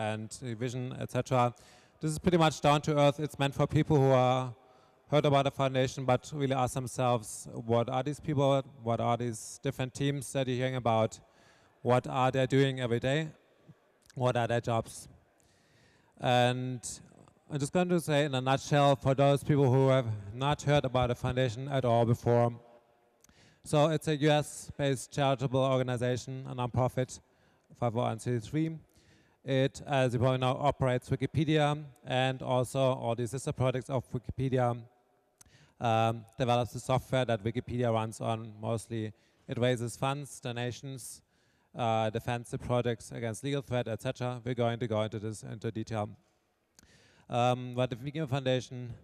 and vision, etc. This is pretty much down to earth. It's meant for people who are heard about the foundation, but really ask themselves, what are these people? What are these different teams that you're hearing about? What are they doing every day? What are their jobs? And I'm just going to say in a nutshell, for those people who have not heard about the foundation at all before, so it's a US-based charitable organization, a nonprofit, 501c3. It, as you probably know, operates Wikipedia and also all the sister projects of Wikipedia, develops the software that Wikipedia runs on mostly. It raises funds, donations, defends the projects against legal threat, etc. We're going to go into this into detail. But the Wikimedia Foundation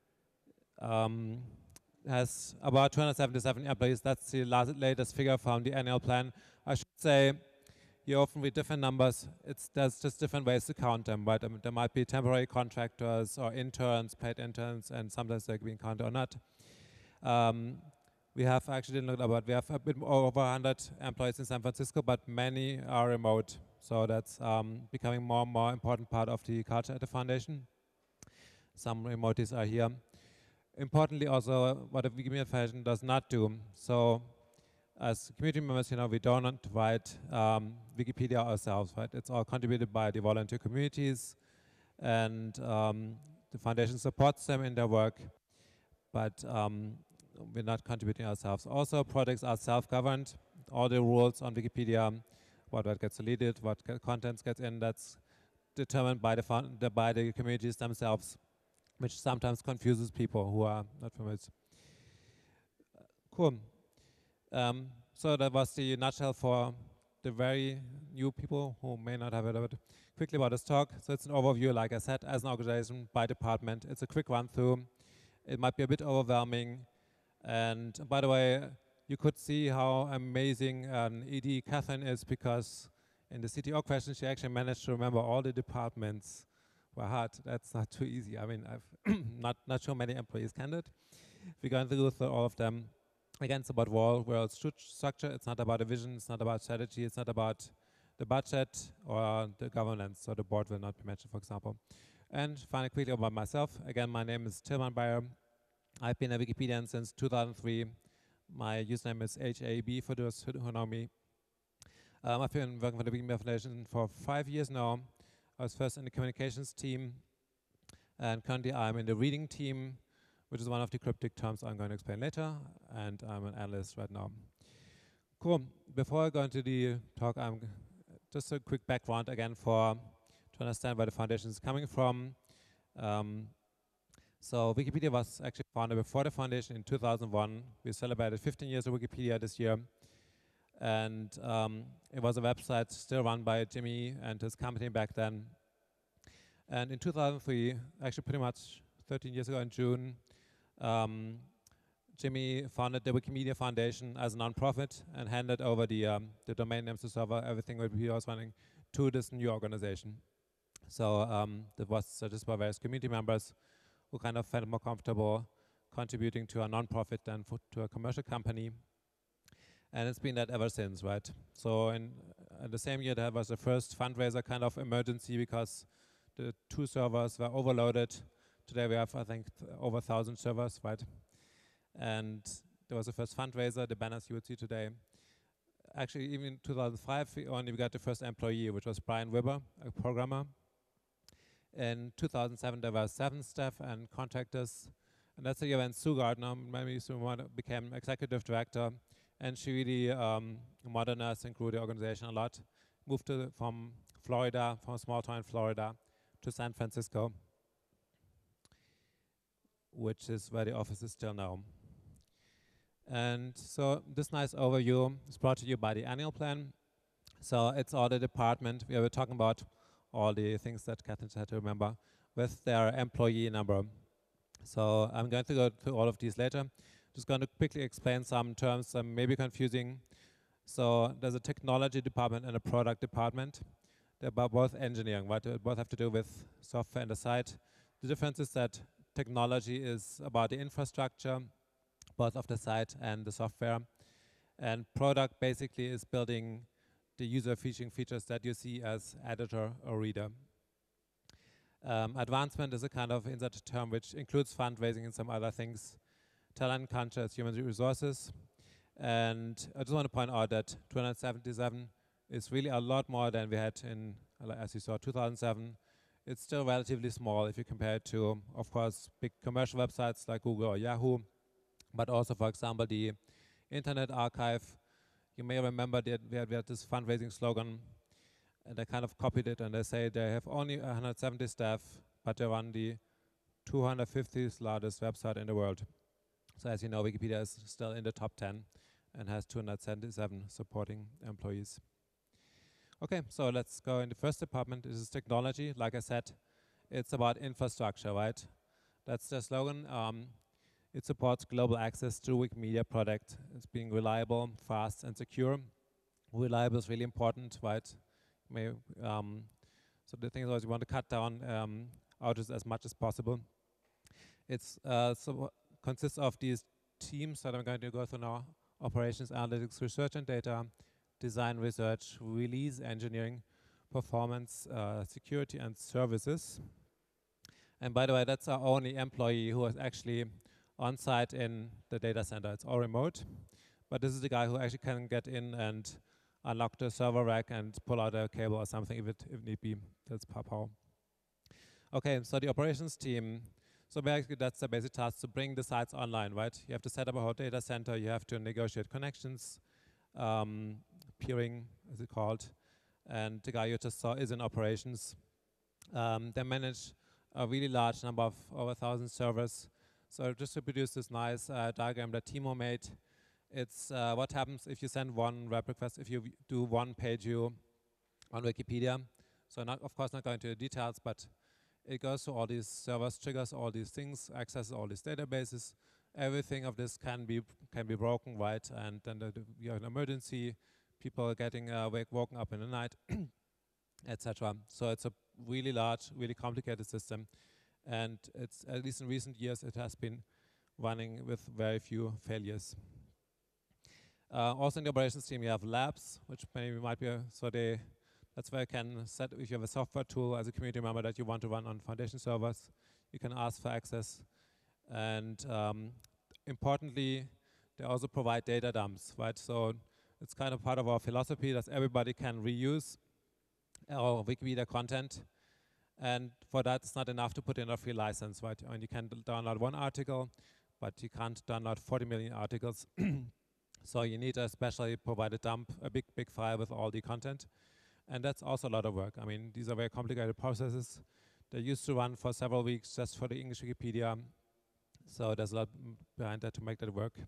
has about 277 employees. That's the latest figure from the annual plan. I should say, you often read different numbers. There's just different ways to count them, right? There might be temporary contractors or interns, paid interns, and sometimes they're being counted or not. We have actually looked about, we have a bit over 100 employees in San Francisco, but many are remote. So that's becoming more and more important part of the culture at the foundation. Some remotees are here. Importantly also, what the Wikimedia Foundation does not do. So as community members, we don't write Wikipedia ourselves, right? It's all contributed by the volunteer communities, and the foundation supports them in their work, but we're not contributing ourselves. Also, projects are self-governed. All the rules on Wikipedia, what gets deleted, what contents gets in, that's determined by the communities themselves, which sometimes confuses people who are not familiar. Cool. So that was the nutshell for the very new people who may not have heard of it. Quickly about this talk. So it's an overview, like I said, as an organization by department. It's a quick run through. It might be a bit overwhelming. And by the way, you could see how amazing ED Catherine is, because in the CTO question, she actually managed to remember all the departments by heart. That's not too easy. I mean, I've not sure many employees can do it. We're going to go through all of them. Again, it's about world structure. It's not about a vision. It's not about strategy. It's not about the budget or the governance. So the board will not be mentioned, for example. And finally, quickly about myself. Again, my name is Tilman Bayer. I've been a Wikipedian since 2003. My username is HAB for those who know me. I've been working for the Wikimedia Foundation for 5 years now. I was first in the communications team, and currently I'm in the reading team, which is one of the cryptic terms I'm going to explain later, and I'm an analyst right now. Cool. Before I go into the talk, just a quick background again to understand where the foundation is coming from. So Wikipedia was actually founded before the foundation in 2001. We celebrated 15 years of Wikipedia this year. And it was a website still run by Jimmy and his company back then. And in 2003, actually pretty much 13 years ago in June, Jimmy founded the Wikimedia Foundation as a nonprofit and handed over the domain names, the server, everything Wikipedia was running, to this new organization. So that was suggested by various community members who kind of felt more comfortable contributing to a nonprofit than to a commercial company. And it's been that ever since, right? So in the same year, that was the first fundraiser kind of emergency because the 2 servers were overloaded. Today we have, I think, over 1,000 servers, right? And there was the first fundraiser, the banners you would see today. Actually, even in 2005, we got the first employee, which was Brian Weber, a programmer. In 2007, there were 7 staff and contractors. And that's the year when Sue Gardner, maybe Sue became executive director. And she really modernized and grew the organization a lot. Moved from Florida, from a small town in Florida, to San Francisco, which is where the office is still now. And so this nice overview is brought to you by the annual plan. So it's all the department. We were talking about all the things that Catherine had to remember with their employee number. So I'm going to go through all of these later. Just going to quickly explain some terms that may be confusing. So there's a technology department and a product department. They're both engineering, right? They both have to do with software and the site. The difference is that technology is about the infrastructure, both of the site and the software. And product basically is building the user featuring features that you see as editor or reader. Advancement is a kind of inserted term which includes fundraising and some other things. Talent culture is human resources. And I just want to point out that 277 is really a lot more than we had in, as you saw, 2007. It's still relatively small if you compare it to, of course, big commercial websites like Google or Yahoo, but also, for example, the Internet Archive. You may remember that we had this fundraising slogan, and they kind of copied it, and they say they have only 170 staff, but they run the 250th largest website in the world. So as you know, Wikipedia is still in the top 10 and has 277 supporting employees. Okay, so let's go in the first department. This is technology. Like I said, it's about infrastructure, right? That's the slogan. It supports global access to Wikimedia product. It's being reliable, fast, and secure. Reliable is really important, right? So the thing is, you want to cut down outages as much as possible. It's consists of these teams that I'm going to go through now: operations, analytics, research and data, design, research, release, engineering, performance, security, and services. And by the way, that's our only employee who is actually on site in the data center. It's all remote, but this is the guy who actually can get in and unlock the server rack and pull out a cable or something if need be. That's PowerPower. Okay, so the operations team. So basically that's the basic task, to bring the sites online, right? You have to set up a whole data center, you have to negotiate connections, peering, as it's called, and the guy you just saw is in operations. They manage a really large number of over 1,000 servers. So just to produce this nice diagram that Timo made, it's what happens if you send one web request, if you do one page view on Wikipedia. So of course not going to the details, but it goes to all these servers, triggers all these things, accesses all these databases. Everything of this can be broken, right? And then you have an emergency, people are getting woken up in the night, etc. So it's a really large, really complicated system, and it's, at least in recent years, it has been running with very few failures. Also in the operations team, you have labs, which maybe might be that's where you can set, if you have a software tool as a community member that you want to run on foundation servers, you can ask for access. And importantly, they also provide data dumps, right? So it's kind of part of our philosophy that everybody can reuse our Wikipedia content. And for that, it's not enough to put in a free license, right? I mean, you can download one article, but you can't download 40 million articles. So you need a specially provided dump, a big file with all the content. And that's also a lot of work. I mean, these are very complicated processes. They used to run for several weeks just for the English Wikipedia. So there's a lot behind that to make that work.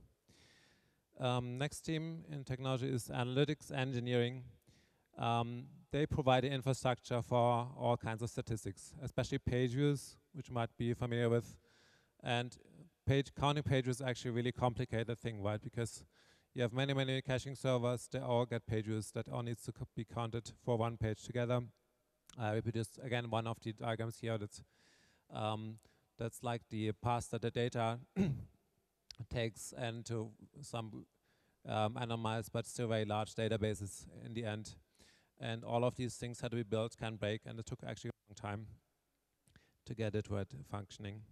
Next team in technology is analytics engineering. They provide the infrastructure for all kinds of statistics, especially page views, which you might be familiar with. And counting page views is actually a really complicated thing, right? Because you have many caching servers, they all get page views that all needs to be counted for one page together. I reproduced again one of the diagrams here. That's like the path that the data takes into some anonymized but still very large databases in the end. And all of these things had to be built, can break, and it took actually a long time to get it functioning.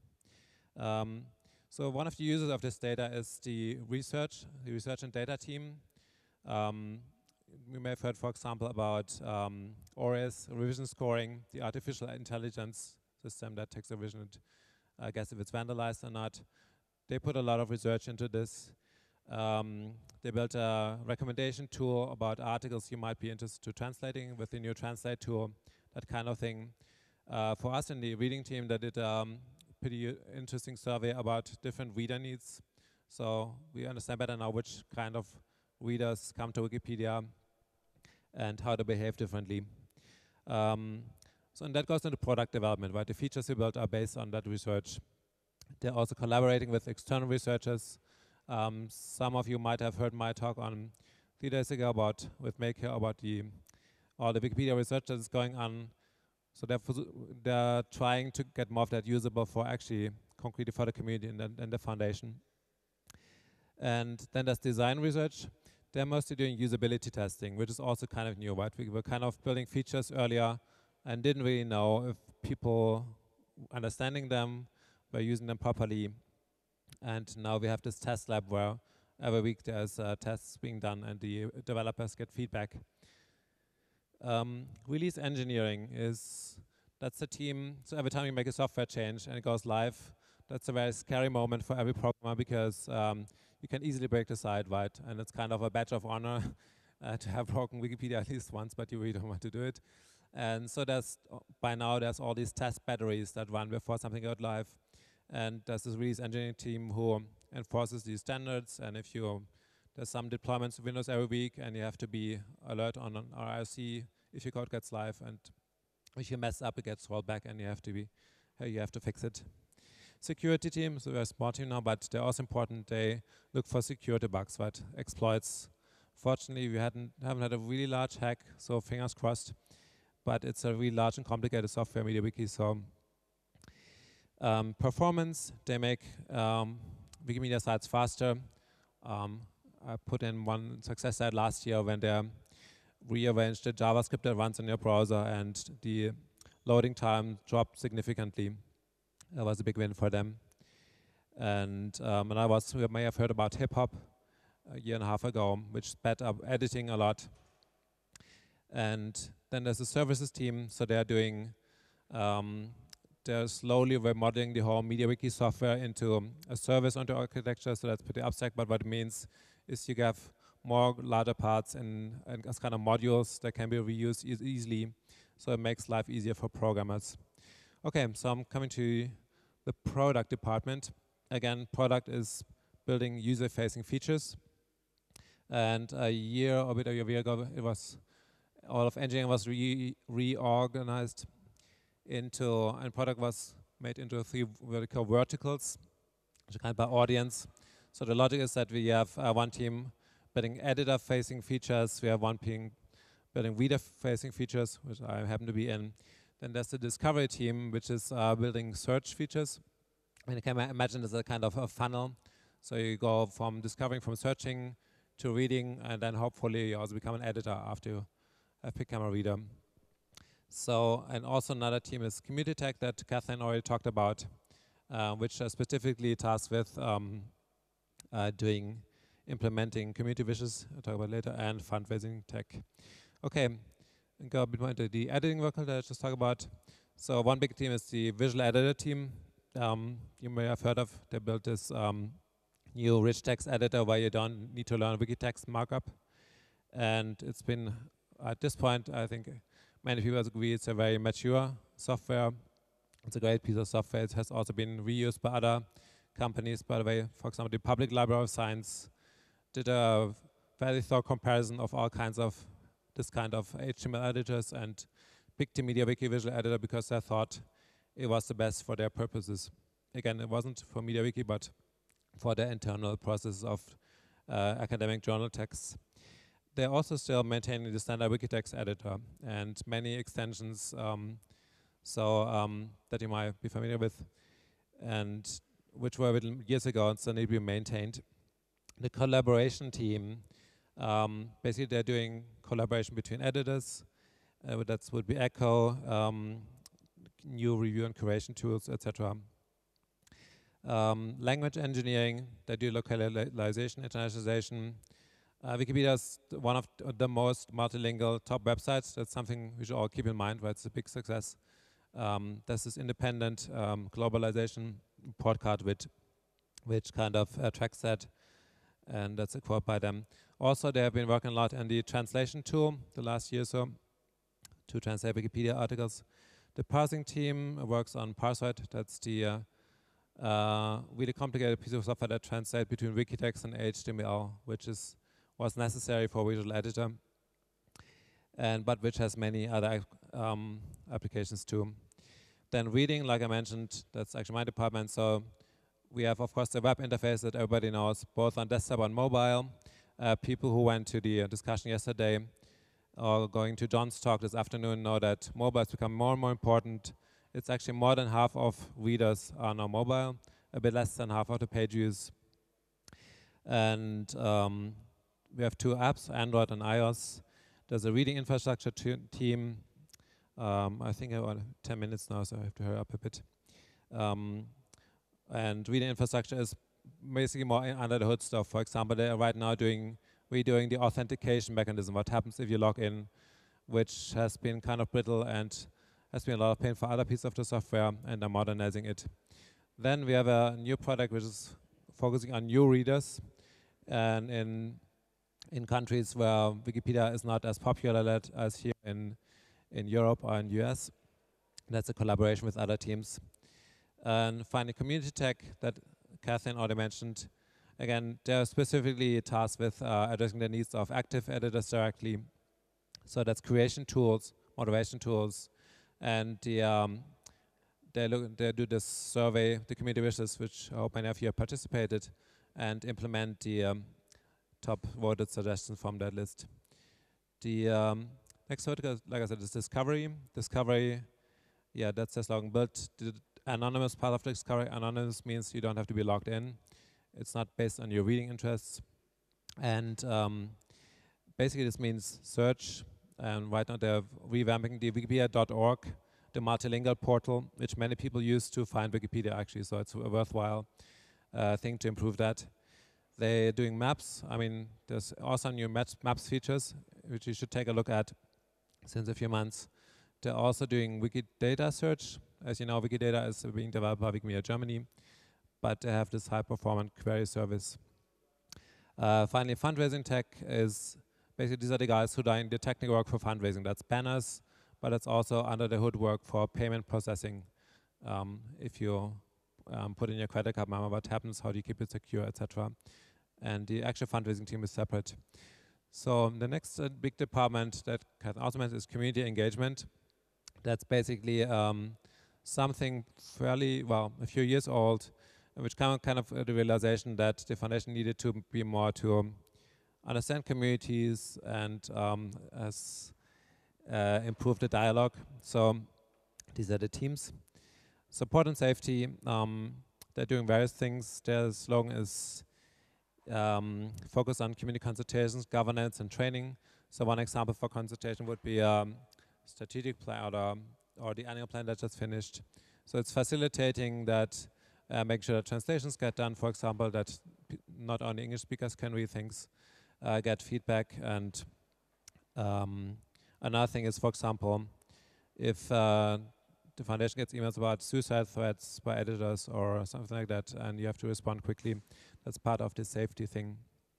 So one of the users of this data is the research and data team. We may have heard, for example, about ORIS, revision scoring, the artificial intelligence system that takes a revision and I guess if it's vandalized or not. They put a lot of research into this. They built a recommendation tool about articles you might be interested to translating with the new Translate tool, that kind of thing. For us in the reading team, they did pretty interesting survey about different reader needs. So we understand better now which kind of readers come to Wikipedia and how to behave differently. So and that goes into product development, right? The features we built are based on that research. They're also collaborating with external researchers. Some of you might have heard my talk on 3 days ago with Maker about all the Wikipedia research that is going on. So they're trying to get more of that usable for actually concretely for the community and the foundation. And then there's design research. They're mostly doing usability testing, which is also kind of new, right? We were kind of building features earlier and didn't really know if people understanding them, by using them properly. And now we have this test lab where every week there's tests being done and the developers get feedback. Release engineering that's the team. So every time you make a software change and it goes live, that's a very scary moment for every programmer because you can easily break the site, right? And it's kind of a badge of honor to have broken Wikipedia at least once, but you really don't want to do it. And so by now there's all these test batteries that run before something goes live. And there's this release engineering team who enforces these standards. And there's some deployments of Windows every week, and you have to be alert on an RIRC if your code gets live. And if you mess up, it gets rolled back, and you have to fix it. Security team, so we're a small team now, but they're also important. They look for security bugs, right? Exploits. Fortunately, we haven't had a really large hack, so fingers crossed. But it's a really large and complicated software, MediaWiki, so. Performance, they make Wikimedia sites faster. I put in one success site last year when they rearranged the JavaScript that runs in your browser and the loading time dropped significantly. That was a big win for them. And you may have heard about HipHop a year and a half ago, which sped up editing a lot. And then there's a services team, so they're doing they're slowly remodeling the whole MediaWiki software into a service onto architecture, so that's pretty abstract, but what it means is you have more larger parts and as kind of modules that can be reused easily, so it makes life easier for programmers. Okay, so I'm coming to the product department. Again, product is building user-facing features, and a year ago, all of engineering was reorganized and product was made into 3 verticals, which are kind of by audience. So the logic is that we have one team building editor-facing features, we have one team building reader-facing features, which I happen to be in. Then there's the discovery team, which is building search features. And you can imagine as a kind of a funnel. So you go from discovering, from searching to reading, and then hopefully you also become an editor after you have become a reader. So, and also another team is Community Tech that Kathleen already talked about, which are specifically tasked with implementing community wishes, I'll talk about later, and fundraising tech. Okay, and go a bit more into the editing workload that I just talked about. So one big team is the visual editor team. You may have heard of, they built this new rich text editor where you don't need to learn Wikitext markup. And it's been, at this point, I think many people agree it's a very mature software. It's a great piece of software. It has also been reused by other companies. By the way, for example, the Public Library of Science did a very thorough comparison of all kinds of this kind of HTML editors and picked the MediaWiki visual editor because they thought it was the best for their purposes. Again, it wasn't for MediaWiki, but for their internal process of academic journal texts. They're also still maintaining the standard Wikitext editor and many extensions that you might be familiar with, and which were written years ago and still need to be maintained. The collaboration team, basically they're doing collaboration between editors. That would be Echo, new review and curation tools, etc. Language engineering, they do localization, internationalization. Wikipedia is one of the most multilingual top websites. That's something we should all keep in mind, right? It's a big success. There's this independent globalization report card which kind of tracks that, and that's a quote by them. Also, they have been working a lot on the translation tool the last year or so to translate Wikipedia articles. The parsing team works on Parseoid. That's the really complicated piece of software that translates between Wikitext and HTML, which was necessary for visual editor, but which has many other applications too. Then reading, like I mentioned, that's actually my department. So we have, of course, the web interface that everybody knows, both on desktop and mobile. People who went to the discussion yesterday or going to John's talk this afternoon know that mobile has become more and more important. It's actually more than half of readers are now mobile, a bit less than half of the page views. And we have 2 apps, Android and iOS. There's a reading infrastructure team I think I want 10 minutes now, so I have to hurry up a bit. And reading infrastructure is basically more under the hood stuff. For example, they are right now redoing the authentication mechanism. What happens if you log in, which has been kind of brittle and has been a lot of pain for other pieces of the software, and are modernizing it. Then we have a new product which is focusing on new readers, and in countries where Wikipedia is not as popular as here in Europe or in US. That's a collaboration with other teams. And finally, community tech that Kathleen already mentioned. Again, they're specifically tasked with addressing the needs of active editors directly. So that's creation tools, moderation tools, and they do this survey, the community wishes, which I hope many of you have participated, and implement the top voted suggestions from that list. The next vertical, like I said, is discovery. Discovery, yeah, that's the slogan. Build the anonymous part of discovery. Anonymous means you don't have to be logged in. It's not based on your reading interests. And basically this means search. And right now they're revamping the wikipedia.org, the multilingual portal, which many people use to find Wikipedia actually. So it's a worthwhile thing to improve that. They're doing maps. I mean, there's also new maps features, which you should take a look at since a few months. They're also doing Wikidata search. As you know, Wikidata is being developed by Wikimedia Germany, but they have this high-performant query service. Finally, fundraising tech is basically these are the guys who are doing the technical work for fundraising. That's banners, but it's also under the hood work for payment processing. If you put in your credit card number, what happens, how do you keep it secure, etc. And the actual fundraising team is separate. So the next big department that can automate is community engagement. That's basically something fairly, well, a few years old, which kind of the realization that the foundation needed to be more to understand communities and improve the dialogue. So these are the teams. Support and safety, they're doing various things. Their slogan is focus on community consultations, governance, and training. So one example for consultation would be strategic plan or the annual plan that just finished. So it's facilitating that, make sure that translations get done, for example, that not only English speakers can read things, get feedback. And another thing is, for example, if the foundation gets emails about suicide threats by editors or something like that, and you have to respond quickly. That's part of the safety thing.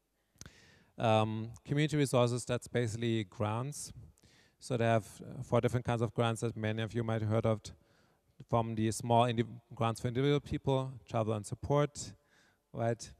Community resources, that's basically grants. So they have 4 different kinds of grants that many of you might have heard of, from the small grants for individual people, travel and support, right?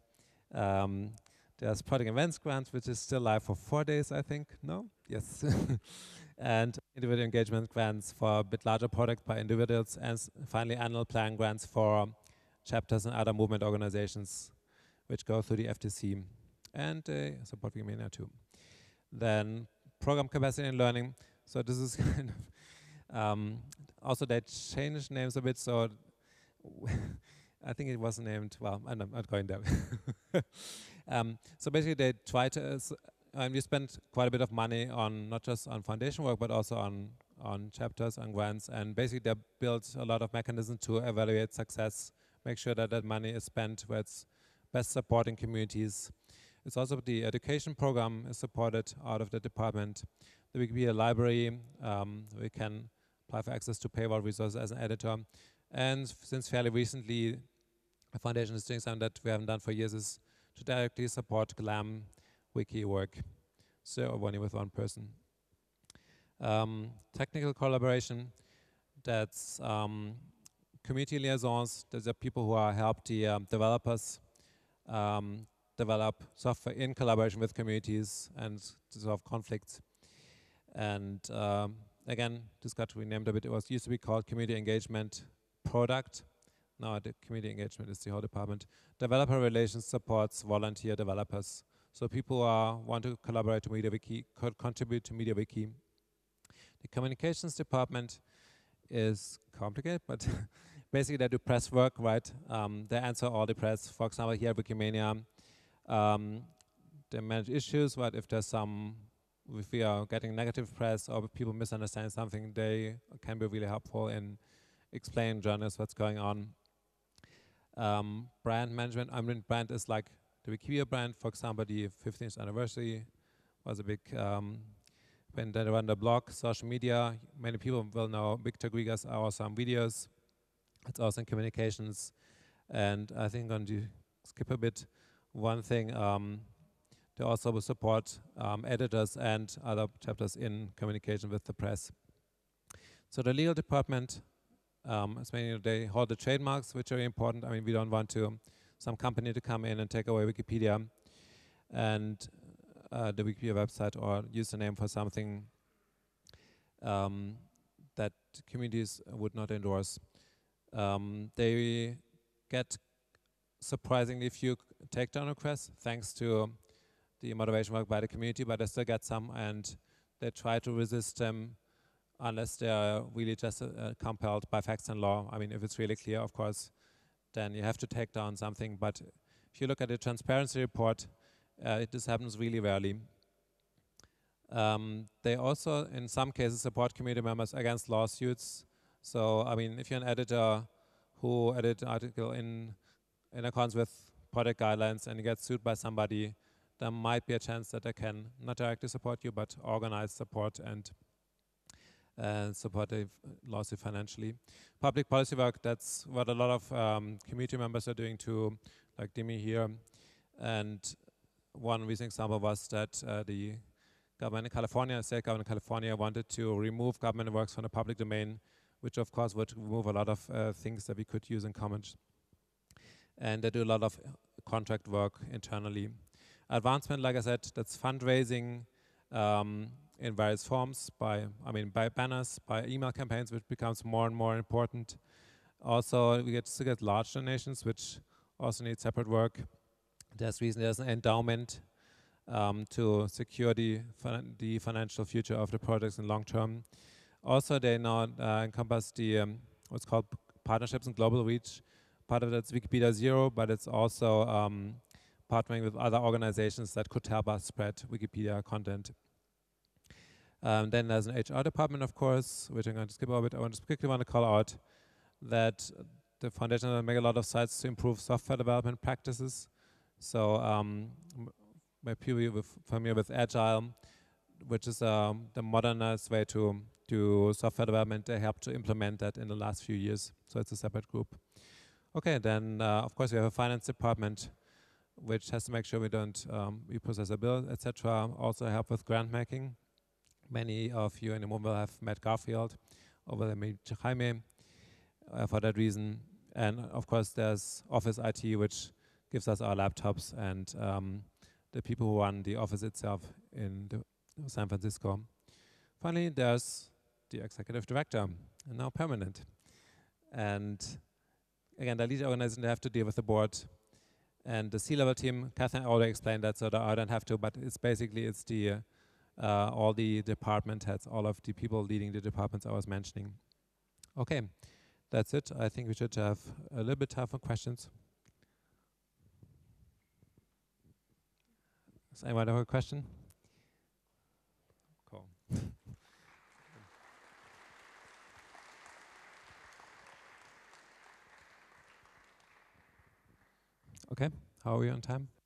There's product events grants, which is still live for 4 days, I think. No? Yes. And individual engagement grants for a bit larger products by individuals, and finally annual plan grants for chapters and other movement organizations, which go through the FTC, and support Wikimedia too. Then program capacity and learning. So this is kind of, also they changed names a bit, so I think it was named, well, I'm not going there. So basically they try to, and we spent quite a bit of money on not just on foundation work, but also on chapters and grants. And basically they built a lot of mechanisms to evaluate success, make sure that that money is spent where it's best supporting communities. It's also the education program is supported out of the department. The Wikipedia library, we can apply for access to paywall resources as an editor. And since fairly recently, the foundation is doing something that we haven't done for years, is to directly support GLAM wiki work, so only with one person. Technical collaboration, that's community liaisons. Those are people who are help the developers develop software in collaboration with communities and to solve conflicts. And again, this got renamed a bit. It used to be called Community Engagement Product. Now the Community Engagement is the whole department. Developer Relations supports volunteer developers. So people who want to collaborate to MediaWiki could contribute to MediaWiki. The communications department is complicated, but basically they do press work, right? They answer all the press. For example, here at Wikimania, they manage issues, right? If there's some if we are getting negative press or people misunderstand something, they can be really helpful in explaining journalists what's going on. Brand management, I mean, brand is like the Wikipedia brand. For example, the 15th anniversary was a big, when they run the blog, social media, many people will know Victor Grieger's awesome videos. It's also in communications. And I think I'm going to skip a bit. One thing, they also will support editors and other chapters in communication with the press. So the legal department, as many they hold the trademarks, which are very important. I mean, we don't want some company to come in and take away Wikipedia and the Wikipedia website or username for something that communities would not endorse. They get surprisingly few takedown requests thanks to the moderation work by the community, but they still get some, and they try to resist them unless they are really just compelled by facts and law. I mean, if it's really clear, of course, then you have to take down something. But if you look at the transparency report, this happens really rarely. They also, in some cases, support community members against lawsuits. So, I mean, if you're an editor who edited an article in accordance with product guidelines and you get sued by somebody, there might be a chance that they can not directly support you, but organize support and support a lawsuit financially. Public policy work, that's what a lot of community members are doing too, like Dimi here. And one recent example was that the government in California, state government in California, wanted to remove government works from the public domain, which of course would remove a lot of things that we could use in Commons. And they do a lot of contract work internally. Advancement, like I said, that's fundraising in various forms by banners, by email campaigns, which becomes more and more important. Also, we still get large donations, which also need separate work. There's an endowment to secure the financial future of the projects in long term. Also, they now encompass the what's called partnerships and global reach. Part of that's Wikipedia Zero, but it's also partnering with other organizations that could help us spread Wikipedia content. Then there's an HR department, of course, which I'm going to skip over. I just quickly want to call out that the foundation will make a lot of sites to improve software development practices. So maybe you're familiar with Agile, which is the modernized way to do software development. They helped to implement that in the last few years. So it's a separate group. Okay, then of course we have a finance department, which has to make sure we don't reprocess a bill, etc. Also help with grant making. Many of you in the room will have met Garfield, or will meet Jaime for that reason. And of course there's Office IT, which gives us our laptops and the people who run the office itself in San Francisco. Finally, there's the executive director, and now permanent. And again, the lead organization, they have to deal with the board. And the C-level team, Catherine already explained that, so I don't have to, but it's basically, all the department heads, all of the people leading the departments I was mentioning. Okay, that's it. I think we should have a little bit time for questions. Does anyone have a question? Cool. Okay, how are we on time?